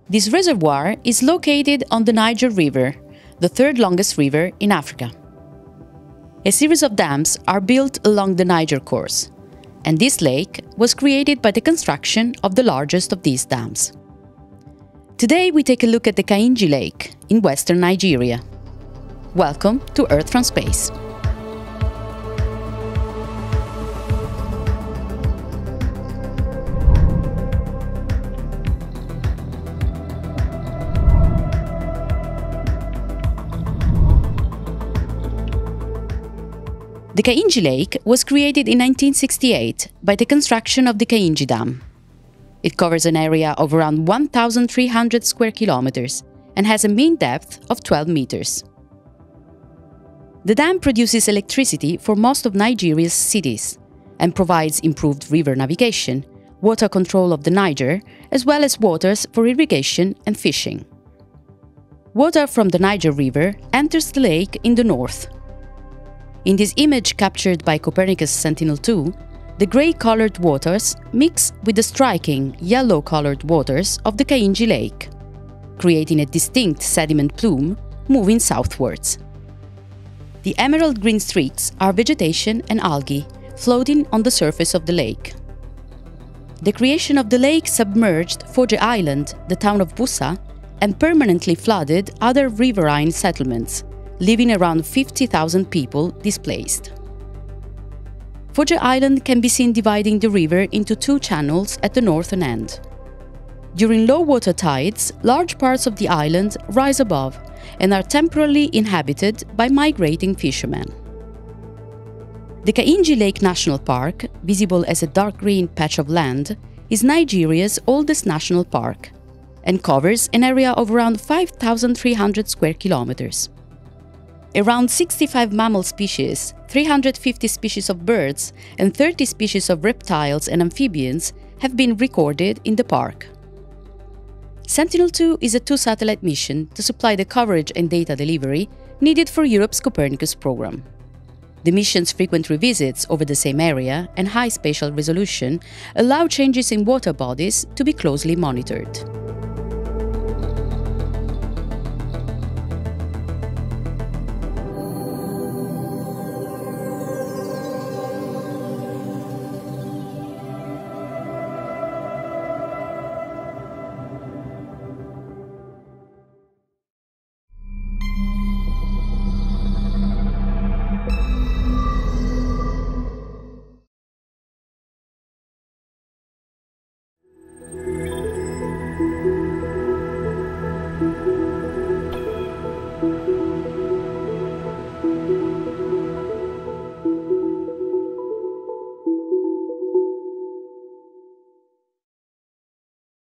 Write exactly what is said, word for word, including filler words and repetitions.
This reservoir is located on the Niger River, the third longest river in Africa. A series of dams are built along the Niger course, and this lake was created by the construction of the largest of these dams. Today we take a look at the Kainji Lake in western Nigeria. Welcome to Earth from Space. The Kainji Lake was created in nineteen sixty-eight by the construction of the Kainji Dam. It covers an area of around one thousand three hundred square kilometers and has a mean depth of twelve meters. The dam produces electricity for most of Nigeria's cities and provides improved river navigation, water control of the Niger, as well as waters for irrigation and fishing. Water from the Niger River enters the lake in the north. In this image captured by Copernicus Sentinel two, the grey-colored waters mix with the striking yellow-colored waters of the Kainji Lake, creating a distinct sediment plume moving southwards. The emerald green streaks are vegetation and algae floating on the surface of the lake. The creation of the lake submerged Foje Island, the town of Bussa, and permanently flooded other riverine settlements, leaving around fifty thousand people displaced. Foje Island can be seen dividing the river into two channels at the northern end. During low water tides, large parts of the island rise above and are temporarily inhabited by migrating fishermen. The Kainji Lake National Park, visible as a dark green patch of land, is Nigeria's oldest national park and covers an area of around five thousand three hundred square kilometers. Around sixty-five mammal species, three hundred fifty species of birds, and thirty species of reptiles and amphibians have been recorded in the park. Sentinel two is a two-satellite mission to supply the coverage and data delivery needed for Europe's Copernicus program. The mission's frequent revisits over the same area and high spatial resolution allow changes in water bodies to be closely monitored.